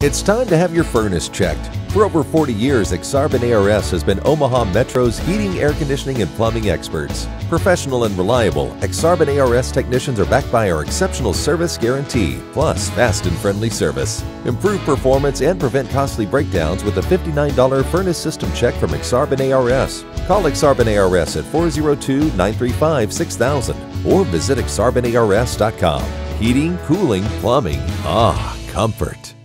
It's time to have your furnace checked. For over 40 years, Exarban ARS has been Omaha Metro's heating, air conditioning, and plumbing experts. Professional and reliable, Exarban ARS technicians are backed by our exceptional service guarantee, plus fast and friendly service. Improve performance and prevent costly breakdowns with a $59 furnace system check from Exarban ARS. Call Exarban ARS at 402-935-6000 or visit exarbanars.com. Heating, cooling, plumbing, comfort.